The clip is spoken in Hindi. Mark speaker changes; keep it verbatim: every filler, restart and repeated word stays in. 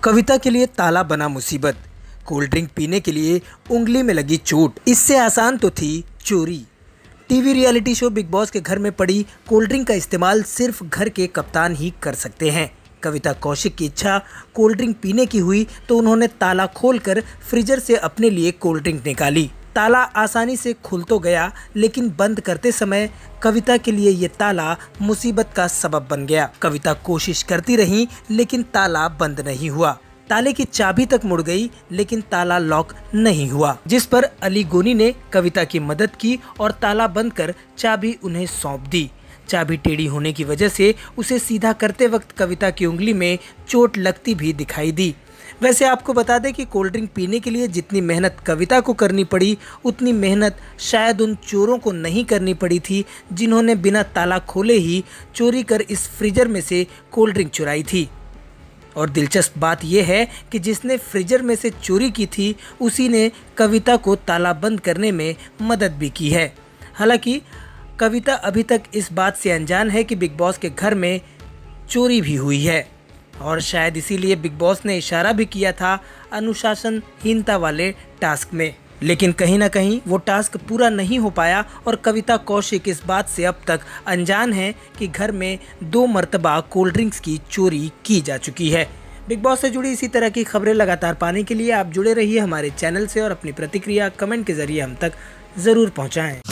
Speaker 1: कविता के लिए ताला बना मुसीबत। कोल्ड ड्रिंक पीने के लिए उंगली में लगी चोट। इससे आसान तो थी चोरी। TV reality show Bigg Boss के घर में पड़ी कोल्ड ड्रिंक का इस्तेमाल सिर्फ घर के कप्तान ही कर सकते हैं। कविता कौशिक की इच्छा कोल्ड ड्रिंक पीने की हुई तो उन्होंने ताला खोलकर फ्रीजर से अपने लिए कोल्ड ड्रिंक निकाली। ताला आसानी से खुल तो गया, लेकिन बंद करते समय कविता के लिए ये ताला मुसीबत का सबब बन गया। कविता कोशिश करती रही, लेकिन ताला बंद नहीं हुआ। ताले की चाबी तक मुड़ गई, लेकिन ताला लॉक नहीं हुआ, जिस पर अली गोनी ने कविता की मदद की और ताला बंद कर चाबी उन्हें सौंप दी। चाबी टेढ़ी होने की वजह से उसे सीधा करते वक्त कविता की उंगली में चोट लगती भी दिखाई दी। वैसे आपको बता दें कि कोल्ड ड्रिंक पीने के लिए जितनी मेहनत कविता को करनी पड़ी, उतनी मेहनत शायद उन चोरों को नहीं करनी पड़ी थी, जिन्होंने बिना ताला खोले ही चोरी कर इस फ्रीजर में से कोल्ड ड्रिंक चुराई थी। और दिलचस्प बात यह है कि जिसने फ्रीजर में से चोरी की थी, उसी ने कविता को ताला बंद करने में मदद भी की है। हालांकि कविता अभी तक इस बात से अनजान है कि बिग बॉस के घर में चोरी भी हुई है, और शायद इसीलिए बिग बॉस ने इशारा भी किया था अनुशासनहीनता वाले टास्क में। लेकिन कहीं ना कहीं वो टास्क पूरा नहीं हो पाया और कविता कौशिक इस बात से अब तक अनजान है कि घर में दो मर्तबा कोल्ड ड्रिंक्स की चोरी की जा चुकी है। बिग बॉस से जुड़ी इसी तरह की खबरें लगातार पाने के लिए आप जुड़े रहिए हमारे चैनल से और अपनी प्रतिक्रिया कमेंट के जरिए हम तक ज़रूर पहुँचाएँ।